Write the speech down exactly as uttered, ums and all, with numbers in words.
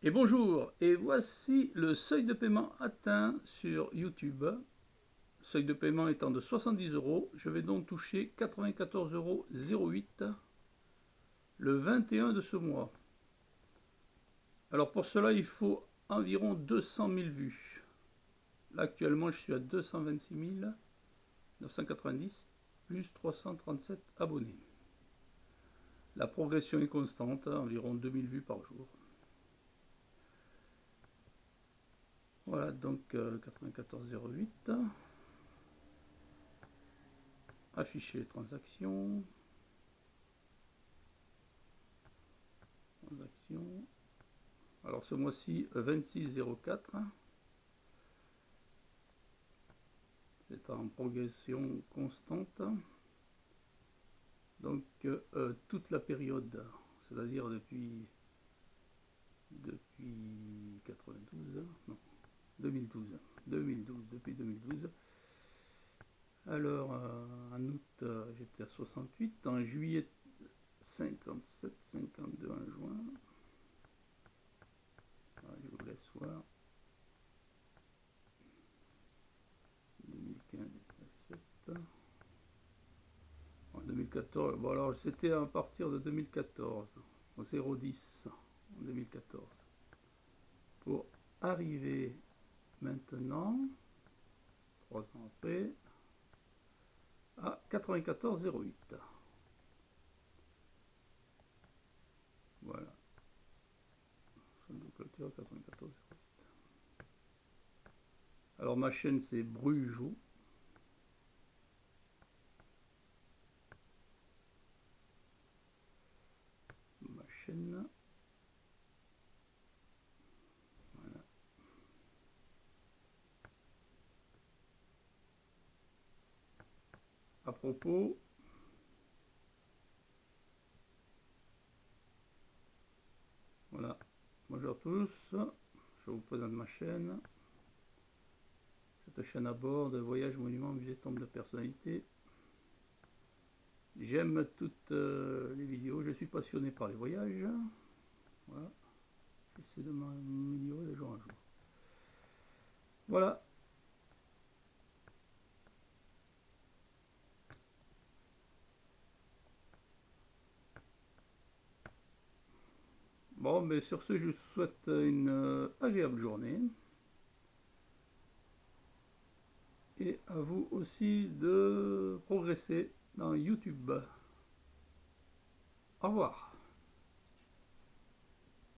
Et bonjour, et voici le seuil de paiement atteint sur YouTube. Seuil de paiement étant de soixante-dix euros, je vais donc toucher quatre-vingt-quatorze euros zéro huit le vingt et un de ce mois. Alors pour cela, il faut environ deux cent mille vues. Là actuellement, je suis à deux cent vingt-six mille neuf cent quatre-vingt-dix plus trois cent trente-sept abonnés. La progression est constante, environ deux mille vues par jour. Voilà, donc euh, quatre-vingt-quatorze zéro huit. Afficher les transactions. Transactions. Alors ce mois-ci, vingt-six zéro quatre. C'est en progression constante. Donc euh, toute la période, c'est-à-dire depuis depuis quatre-vingt-douze, non, deux mille douze, deux mille douze, depuis deux mille douze. Alors euh, en août euh, j'étais à soixante-huit, en juillet cinquante-sept, cinquante-deux, en juin. Alors, je vous laisse voir. deux mille quinze, deux mille dix-sept. En deux mille quatorze, bon alors c'était à partir de deux mille quatorze, au zéro dix en deux mille quatorze. Pour arriver maintenant, trois ans après, à quatre-vingt-quatorze zéro huit. Voilà. quatre-vingt-quatorze zéro huit. Alors ma chaîne c'est Brujo. Ma chaîne. Voilà. À propos, voilà. Bonjour à tous. Je vous présente ma chaîne. Cette chaîne aborde voyages, monuments, musées, tombes de personnalités. J'aime toutes euh, les vidéos. Je suis passionné par les voyages. Voilà. J'essaie de m'améliorer de jour en jour. Voilà. Bon, mais sur ce, je vous souhaite une euh, agréable journée. Et à vous aussi de progresser dans YouTube. Au revoir.